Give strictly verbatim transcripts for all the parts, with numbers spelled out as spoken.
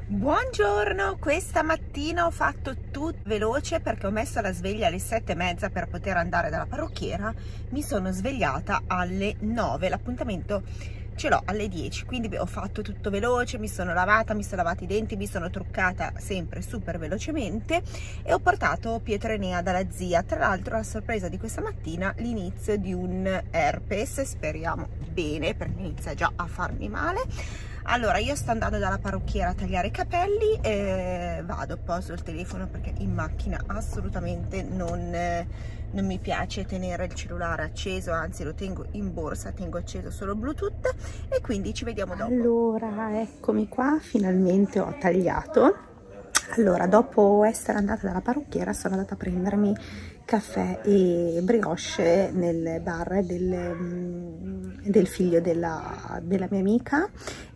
Buongiorno, questa mattina ho fatto tutto veloce perché ho messo la sveglia alle sette e mezza per poter andare dalla parrucchiera. Mi sono svegliata alle nove, l'appuntamento ce l'ho alle dieci, quindi ho fatto tutto veloce, mi sono lavata, mi sono lavati i denti, mi sono truccata sempre super velocemente e ho portato Pietro Enea dalla zia. Tra l'altro la sorpresa di questa mattina, l'inizio di un herpes, speriamo bene perché inizia già a farmi male. Allora, io sto andando dalla parrucchiera a tagliare i capelli e vado, poso il telefono perché in macchina assolutamente non, eh, non mi piace tenere il cellulare acceso, anzi lo tengo in borsa, tengo acceso solo Bluetooth e quindi ci vediamo dopo. Allora, eccomi qua, finalmente ho tagliato. Allora, dopo essere andata dalla parrucchiera sono andata a prendermi caffè e brioche nel bar del, del figlio della, della mia amica,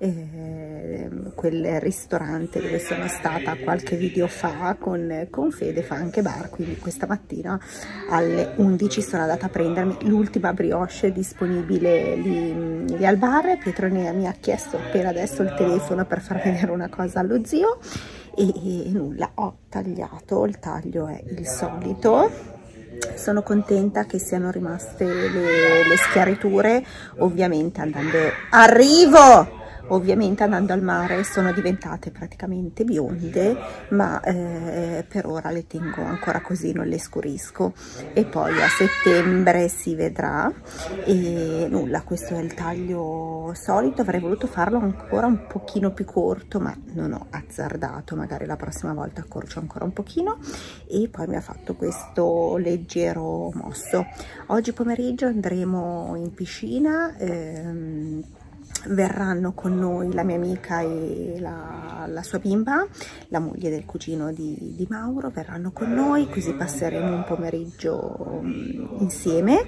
eh, quel ristorante dove sono stata qualche video fa con, con Fede fa anche bar, quindi questa mattina alle undici sono andata a prendermi l'ultima brioche disponibile lì, lì al bar. Pietro Enea mi ha chiesto per adesso il telefono per far vedere una cosa allo zio e, e nulla, ho tagliato, il taglio è il solito. Sono contenta che siano rimaste le, le schiariture, ovviamente andando arrivo ovviamente andando al mare sono diventate praticamente bionde, ma eh, per ora le tengo ancora così, non le scurisco e poi a settembre si vedrà. E nulla, questo è il taglio solito. Avrei voluto farlo ancora un pochino più corto, ma non ho azzardato, magari la prossima volta accorcio ancora un pochino. E poi mi ha fatto questo leggero mosso. Oggi pomeriggio andremo in piscina, ehm, verranno con noi la mia amica e la, la sua bimba, la moglie del cugino di, di Mauro, verranno con noi, così passeremo un pomeriggio insieme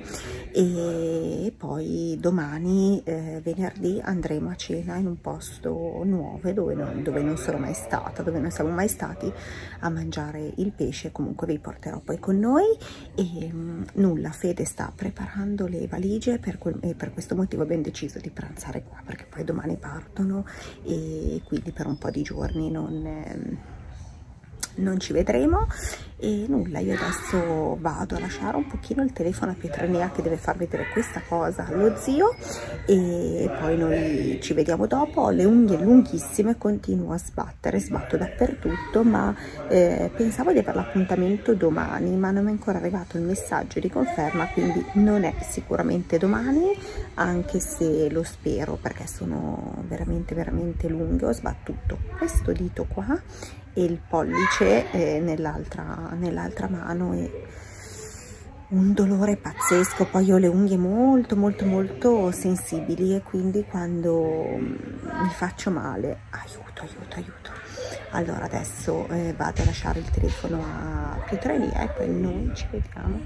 e poi domani, eh, venerdì, andremo a cena in un posto nuovo dove non, dove non sono mai stata, dove non siamo mai stati, a mangiare il pesce. Comunque vi porterò poi con noi e mh, nulla, Fede sta preparando le valigie per quel, e per questo motivo abbiamo deciso di pranzare qua, perché poi domani partono e quindi per un po' di giorni non, eh, non ci vedremo. E nulla, io adesso vado a lasciare un pochino il telefono a Pietro Enea che deve far vedere questa cosa allo zio e poi noi ci vediamo dopo. Ho le unghie lunghissime, continuo a sbattere, sbatto dappertutto, ma eh, pensavo di avere l'appuntamento domani, ma non mi è ancora arrivato il messaggio di conferma, quindi non è sicuramente domani, anche se lo spero perché sono veramente veramente lunghe. Ho sbattuto questo dito qua e il pollice eh, nell'altra nell'altra mano e un dolore pazzesco. Poi ho le unghie molto molto molto sensibili e quindi quando mi faccio male, aiuto aiuto aiuto. Allora adesso eh, vado a lasciare il telefono a Pietro Enea e poi noi ci vediamo.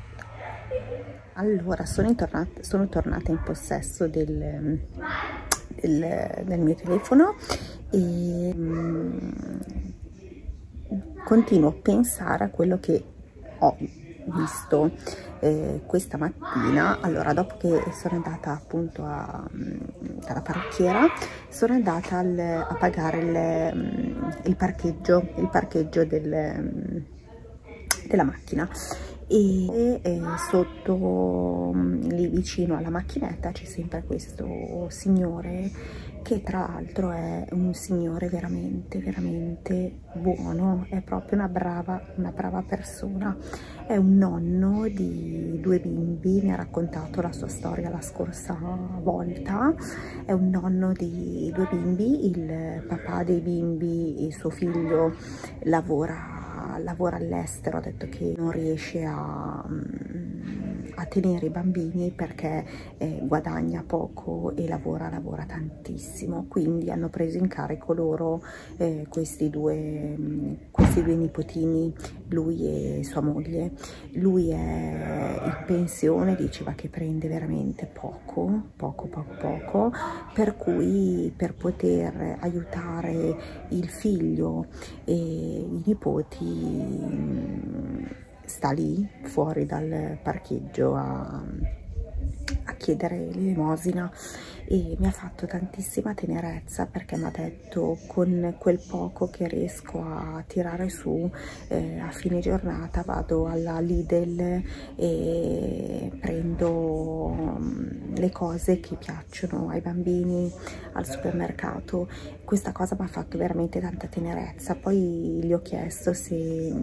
Allora sono tornata, sono tornata in possesso del, del, del mio telefono e um, continuo a pensare a quello che ho visto eh, questa mattina. Allora, dopo che sono andata appunto a, alla parrucchiera, sono andata al, a pagare il, il parcheggio, il parcheggio del, della macchina. E, e sotto lì vicino alla macchinetta c'è sempre questo signore che tra l'altro è un signore veramente veramente buono, è proprio una brava una brava persona. È un nonno di due bimbi, mi ha raccontato la sua storia la scorsa volta. È un nonno di due bimbi, il papà dei bimbi, il suo figlio lavora lavora all'estero, ha detto che non riesce a, a tenere i bambini perché eh, guadagna poco e lavora lavora tantissimo, quindi hanno preso in carico loro eh, questi due questi due nipotini, lui e sua moglie. Lui è in pensione, diceva che prende veramente poco poco poco poco, per cui per poter aiutare il figlio e i nipoti sta lì fuori dal parcheggio a, a chiedere l'elemosina, e mi ha fatto tantissima tenerezza perché mi ha detto: con quel poco che riesco a tirare su eh, a fine giornata vado alla Lidl e prendo um, le cose che piacciono ai bambini al supermercato. Questa cosa mi ha fatto veramente tanta tenerezza. Poi gli ho chiesto se,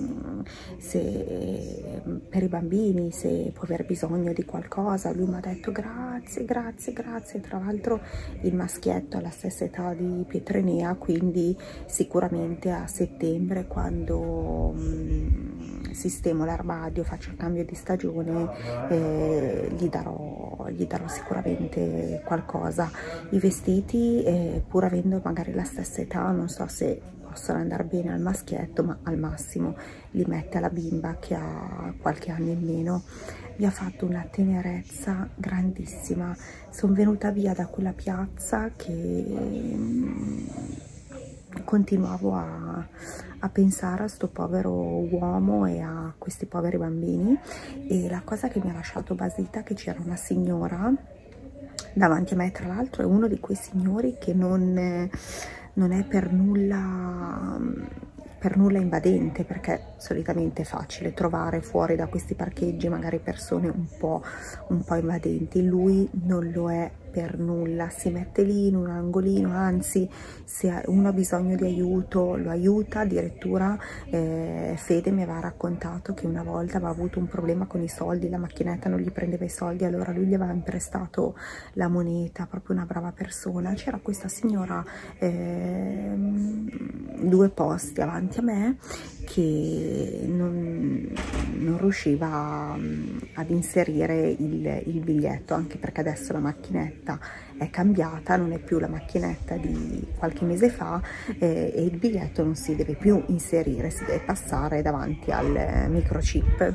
se per i bambini se può aver bisogno di qualcosa. Lui mi ha detto grazie, grazie, grazie. Tra l'altro il maschietto ha la stessa età di Pietrenea, quindi sicuramente a settembre, quando mh, sistemo l'armadio, faccio il cambio di stagione, eh, gli darò, gli darò sicuramente qualcosa. I vestiti, eh, pur avendo magari la stessa età, non so se possono andare bene al maschietto, ma al massimo li mette alla bimba che ha qualche anno in meno. Mi ha fatto una tenerezza grandissima. Sono venuta via da quella piazza che continuavo a, a pensare a sto povero uomo e a questi poveri bambini, e la cosa che mi ha lasciato basita è che c'era una signora davanti a me. Tra l'altro è uno di quei signori che non, non è per nulla per nulla invadente, perché solitamente è facile trovare fuori da questi parcheggi magari persone un po', un po' invadenti. Lui non lo è per nulla, si mette lì in un angolino, anzi se uno ha bisogno di aiuto lo aiuta. Addirittura eh, Fede mi aveva raccontato che una volta aveva avuto un problema con i soldi, la macchinetta non gli prendeva i soldi, allora lui gli aveva imprestato la moneta. Proprio una brava persona. C'era questa signora eh, due posti avanti a me che non, non riusciva ad inserire il, il biglietto, anche perché adesso la macchinetta è cambiata, non è più la macchinetta di qualche mese fa, eh, e il biglietto non si deve più inserire, si deve passare davanti al microchip.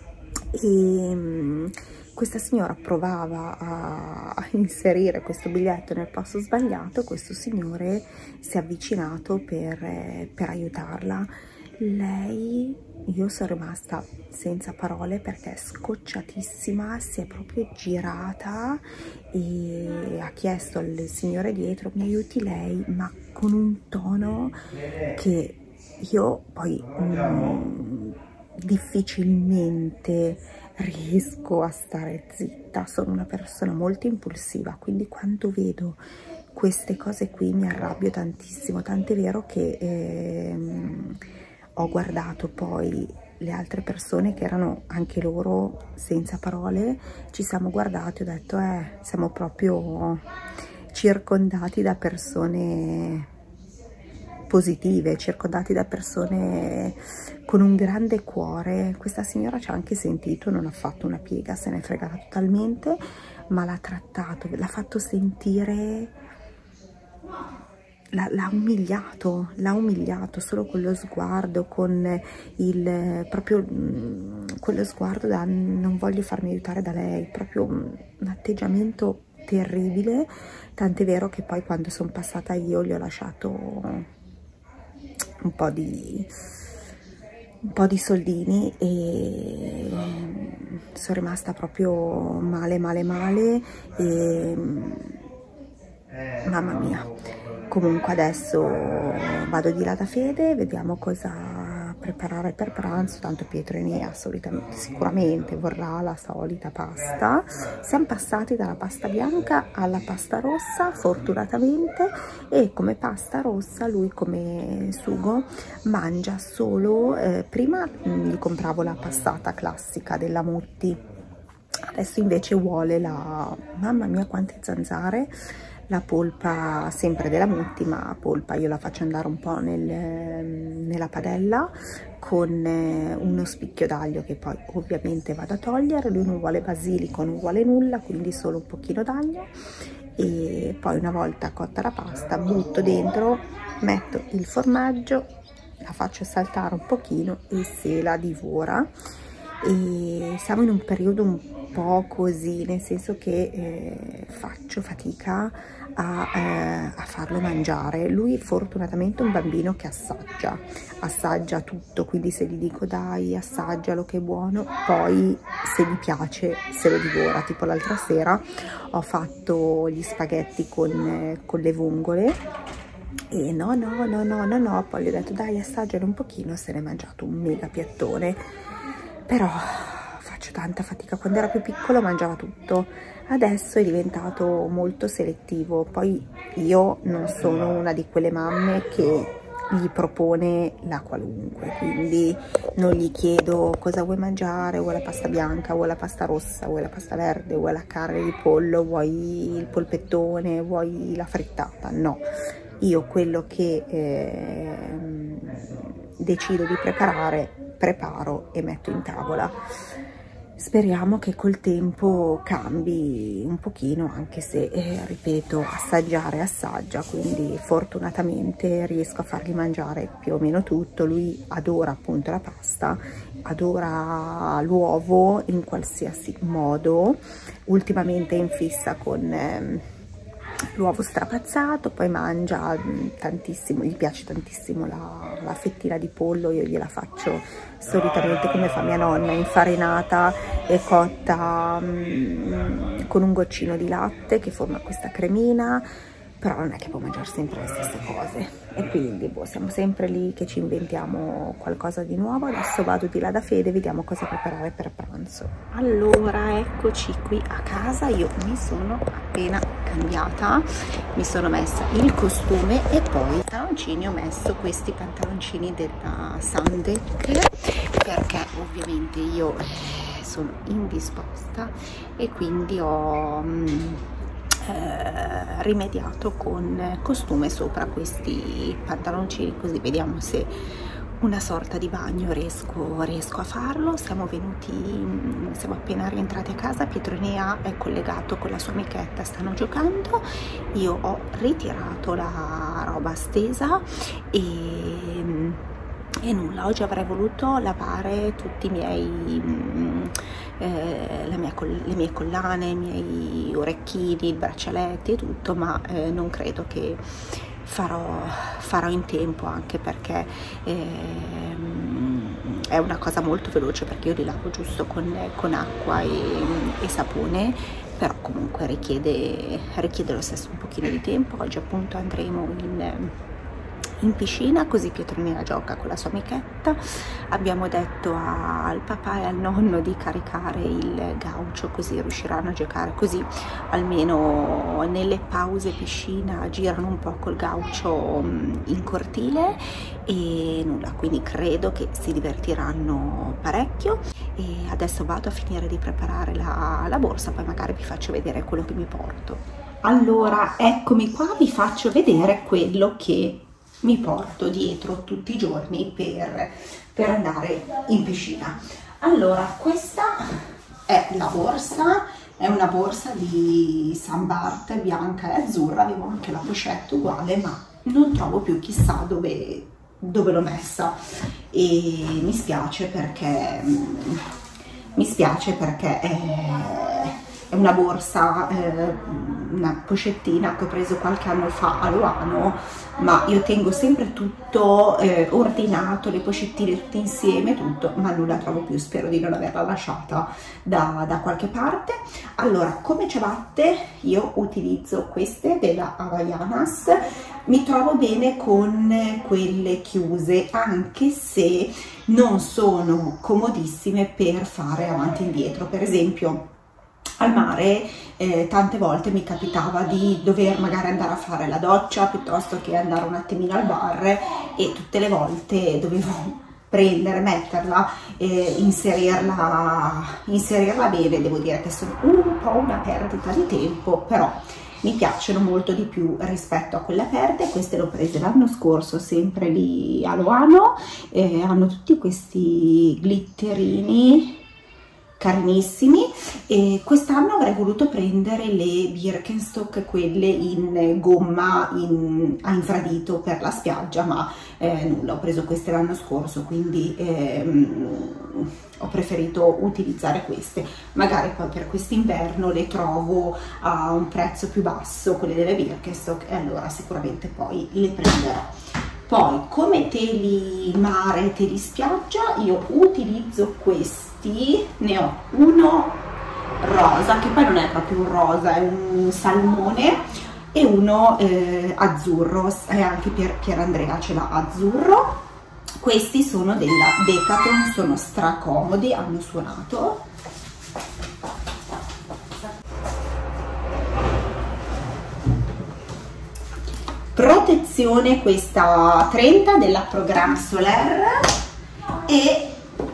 E questa signora provava a, a inserire questo biglietto nel posto sbagliato. Questo signore si è avvicinato per, eh, per aiutarla. Lei, io sono rimasta senza parole perché è scocciatissima, si è proprio girata e ha chiesto al signore dietro: mi aiuti lei, ma con un tono che io poi mm, difficilmente riesco a stare zitta. Sono una persona molto impulsiva, quindi quando vedo queste cose qui mi arrabbio tantissimo, tant'è vero che ehm, ho guardato poi le altre persone che erano anche loro senza parole, ci siamo guardati, ho detto eh siamo proprio circondati da persone positive, circondati da persone con un grande cuore. Questa signora ci ha anche sentito, non ha fatto una piega, se n'è fregata totalmente, ma l'ha trattato, l'ha fatto sentire, l'ha umiliato, l'ha umiliato solo con lo sguardo, con il proprio quello sguardo da non voglio farmi aiutare da lei, proprio un atteggiamento terribile. Tant'è vero che poi quando sono passata io gli ho lasciato un po' di un po' di soldini e sono rimasta proprio male male male e mamma mia. Comunque adesso vado di là da Fede, vediamo cosa preparare per pranzo. Tanto Pietrenea solitamente sicuramente vorrà la solita pasta. Siamo passati dalla pasta bianca alla pasta rossa fortunatamente, e come pasta rossa lui come sugo mangia solo eh, prima gli compravo la passata classica della Mutti, adesso invece vuole la, mamma mia quante zanzare, la polpa sempre della Mutti, ma polpa io la faccio andare un po' nel, nella padella con uno spicchio d'aglio che poi ovviamente vado a togliere. Lui non vuole basilico, non vuole nulla, quindi solo un pochino d'aglio, e poi una volta cotta la pasta butto dentro, metto il formaggio, la faccio saltare un pochino e se la divora. E siamo in un periodo un po' così, nel senso che eh, faccio fatica a, eh, a farlo mangiare. Lui fortunatamente è un bambino che assaggia, assaggia tutto, quindi se gli dico dai assaggialo che è buono, poi se gli piace se lo divora. Tipo l'altra sera ho fatto gli spaghetti con, eh, con le vongole e no no no no no no, poi gli ho detto dai assaggialo un pochino, se n'è mangiato un mega piattone. Però faccio tanta fatica, quando era più piccolo mangiava tutto, adesso è diventato molto selettivo. Poi io non sono una di quelle mamme che gli propone la qualunque, quindi non gli chiedo cosa vuoi mangiare, vuoi la pasta bianca, vuoi la pasta rossa, vuoi la pasta verde, vuoi la carne di pollo, vuoi il polpettone, vuoi la frittata, no. Io quello che eh, decido di preparare, preparo e metto in tavola. Speriamo che col tempo cambi un pochino, anche se, eh, ripeto, assaggiare assaggia, quindi fortunatamente riesco a fargli mangiare più o meno tutto. Lui adora appunto la pasta, adora l'uovo in qualsiasi modo, ultimamente è in fissa con eh, l'uovo strapazzato, poi mangia tantissimo, gli piace tantissimo la, la fettina di pollo. Io gliela faccio solitamente come fa mia nonna, infarinata e cotta mh, con un goccino di latte che forma questa cremina, però non è che può mangiare sempre le stesse cose e quindi boh, siamo sempre lì che ci inventiamo qualcosa di nuovo. Adesso vado di là da Fede, vediamo cosa preparare per pranzo. Allora eccoci qui a casa, io mi sono appena cambiata, mi sono messa il costume e poi i pantaloncini, ho messo questi pantaloncini della Sandek perché ovviamente io sono indisposta e quindi ho Eh, rimediato con costume sopra questi pantaloncini, così vediamo se una sorta di bagno riesco, riesco a farlo. Siamo venuti, siamo appena rientrati a casa, Pietronea è collegato con la sua amichetta, stanno giocando, io ho ritirato la roba stesa e e nulla, oggi avrei voluto lavare tutti i miei eh, la mia, le mie collane, i miei orecchini, i braccialetti e tutto, ma eh, non credo che farò, farò in tempo, anche perché eh, è una cosa molto veloce, perché io li lavo giusto con, con acqua e, e sapone, però comunque richiede, richiede lo stesso un pochino di tempo. Oggi appunto andremo in in piscina, così Pietronina gioca con la sua amichetta. Abbiamo detto a, al papà e al nonno di caricare il gaucho, così riusciranno a giocare, così almeno nelle pause piscina girano un po' col gaucho in cortile e nulla, quindi credo che si divertiranno parecchio. E adesso vado a finire di preparare la, la borsa, poi magari vi faccio vedere quello che mi porto. Allora eccomi qua, vi faccio vedere quello che mi porto dietro tutti i giorni per, per andare in piscina. Allora, questa è la borsa, è una borsa di Saint Barth bianca e azzurra, avevo anche la pochette uguale, ma non trovo più chissà dove, dove l'ho messa e mi spiace perché mi spiace perché è, è una borsa, eh, una pochettina che ho preso qualche anno fa a Loano, ma io tengo sempre tutto eh, ordinato, le pochettine tutte insieme, tutto, ma non la trovo più, spero di non averla lasciata da, da qualche parte. Allora, come ciabatte io utilizzo queste della Havaianas, mi trovo bene con quelle chiuse, anche se non sono comodissime per fare avanti e indietro. Per esempio al mare eh, tante volte mi capitava di dover magari andare a fare la doccia piuttosto che andare un attimino al bar, e tutte le volte dovevo prendere, metterla, eh, inserirla, inserirla bene. Devo dire che sono un po' una perdita di tempo, però mi piacciono molto di più rispetto a quelle aperte. Queste le ho prese l'anno scorso sempre lì a Loano, eh, hanno tutti questi glitterini carinissimi. E quest'anno avrei voluto prendere le Birkenstock, quelle in gomma in, a infradito per la spiaggia, ma eh, nulla, ho preso queste l'anno scorso, quindi ehm, ho preferito utilizzare queste. Magari poi per quest'inverno le trovo a un prezzo più basso, quelle delle Birkenstock, e allora sicuramente poi le prenderò. Poi come teli mare, teli spiaggia, io utilizzo questi, ne ho uno rosa, che poi non è proprio un rosa, è un salmone, e uno eh, azzurro, e anche per Pierandrea ce l'ha azzurro. Questi sono della Decathlon, sono stracomodi, hanno suonato. Protezione questa trenta della Programme Solaire e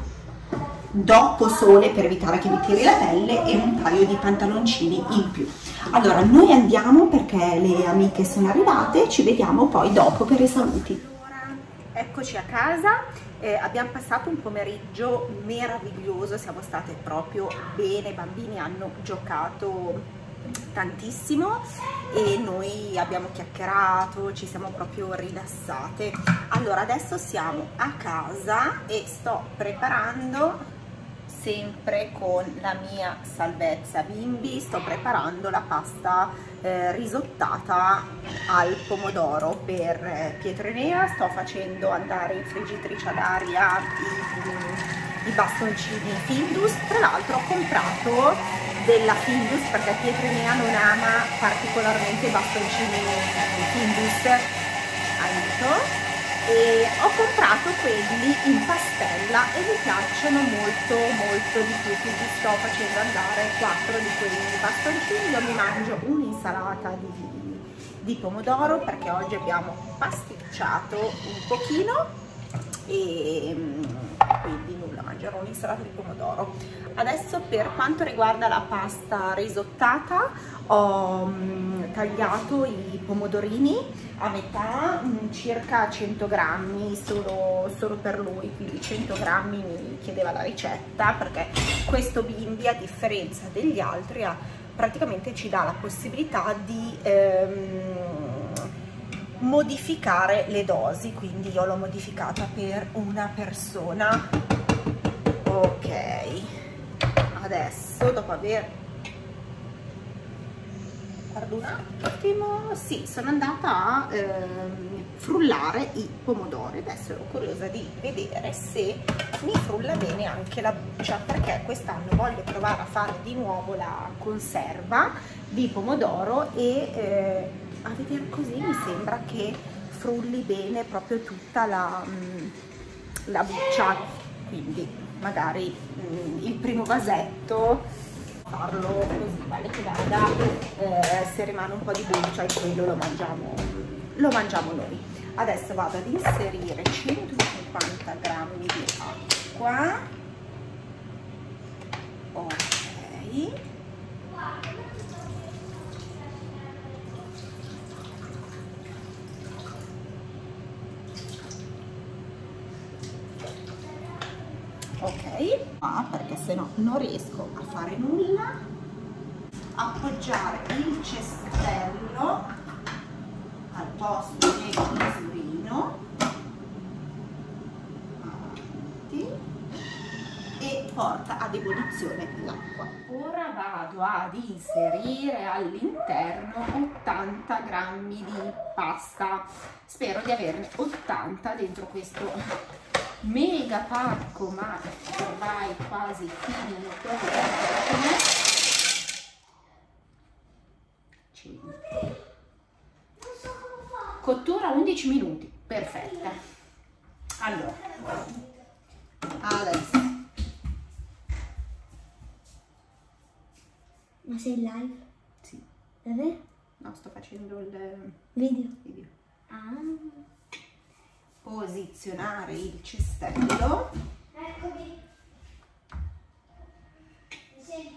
dopo sole per evitare che mi tiri la pelle, e un paio di pantaloncini in più. Allora noi andiamo perché le amiche sono arrivate, ci vediamo poi dopo per i saluti. Eccoci a casa, eh, abbiamo passato un pomeriggio meraviglioso, siamo state proprio bene, i bambini hanno giocato tantissimo e noi abbiamo chiacchierato, ci siamo proprio rilassate. Allora adesso siamo a casa e sto preparando, sempre con la mia salvezza bimbi, sto preparando la pasta eh, risottata al pomodoro per eh, Pietronea. Sto facendo andare in friggitrice ad aria i, i bastoncini Findus. Tra l'altro ho comprato della Findus perché Pietronea non ama particolarmente i bastoncini Findus, aiuto. E ho comprato quelli in pastella e mi piacciono molto molto di più, quindi sto facendo andare quattro di quei bastoncini. Io mi mangio un'insalata di, di pomodoro perché oggi abbiamo pasticciato un pochino e quindi nulla, mangerò un'insalata di pomodoro. Adesso per quanto riguarda la pasta risottata ho mh, tagliato i pomodorini a metà, mh, circa cento grammi solo, solo per lui, quindi cento grammi mi chiedeva la ricetta perché questo bimbi, a differenza degli altri, ha, praticamente ci dà la possibilità di ehm, modificare le dosi, quindi io l'ho modificata per una persona. Ok, adesso dopo aver guardo un attimo, sì, sono andata a ehm, frullare i pomodori. Adesso ero curiosa di vedere se mi frulla bene anche la buccia, perché quest'anno voglio provare a fare di nuovo la conserva di pomodoro e eh, a vedere così mi sembra che frulli bene proprio tutta la, la buccia, quindi magari mh, il primo vasetto farlo così, vale che vada, eh, se rimane un po' di buccia e quello lo mangiamo, lo mangiamo noi. Adesso vado ad inserire centocinquanta grammi di acqua, ok, ok, ah, perché se no non riesco a fare nulla. Appoggiare il cestello al posto del misurino, avanti, e porta ad ebollizione l'acqua. Ora vado ad inserire all'interno ottanta grammi di pasta, spero di averne ottanta dentro questo mega pacco, ma ormai quasi finito. Cottura undici minuti, perfetta. Allora adesso, ma sei live? sì, Davvero? no, sto facendo il Video? video. Ah. Posizionare il cestello,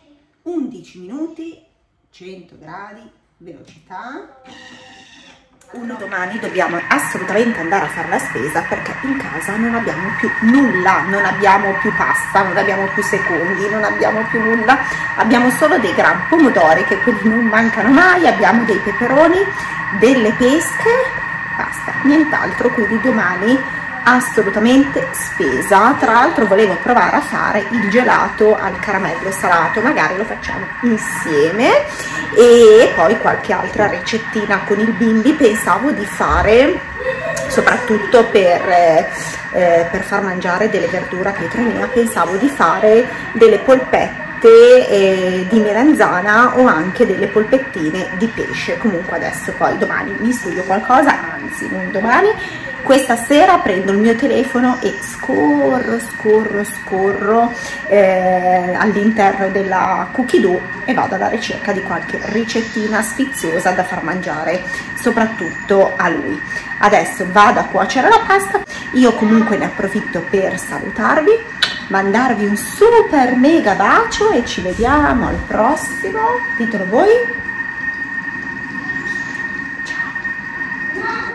undici minuti, cento gradi, velocità. Uno, domani dobbiamo assolutamente andare a fare la spesa perché in casa non abbiamo più nulla, non abbiamo più pasta, non abbiamo più secondi, non abbiamo più nulla, abbiamo solo dei gran pomodori che quelli non mancano mai, abbiamo dei peperoni, delle pesche, basta, nient'altro, quindi domani assolutamente spesa. Tra l'altro volevo provare a fare il gelato al caramello salato, magari lo facciamo insieme, e poi qualche altra ricettina con il bimbi. Pensavo di fare soprattutto per, eh, per far mangiare delle verdure a Pietronina, pensavo di fare delle polpette eh, di melanzana o anche delle polpettine di pesce. Comunque adesso poi domani mi studio qualcosa, anzi non domani, questa sera prendo il mio telefono e scorro, scorro, scorro eh, all'interno della cookie dough e vado alla ricerca di qualche ricettina sfiziosa da far mangiare soprattutto a lui. Adesso vado a cuocere la pasta, io comunque ne approfitto per salutarvi, mandarvi un super mega bacio e ci vediamo al prossimo, ditelo voi,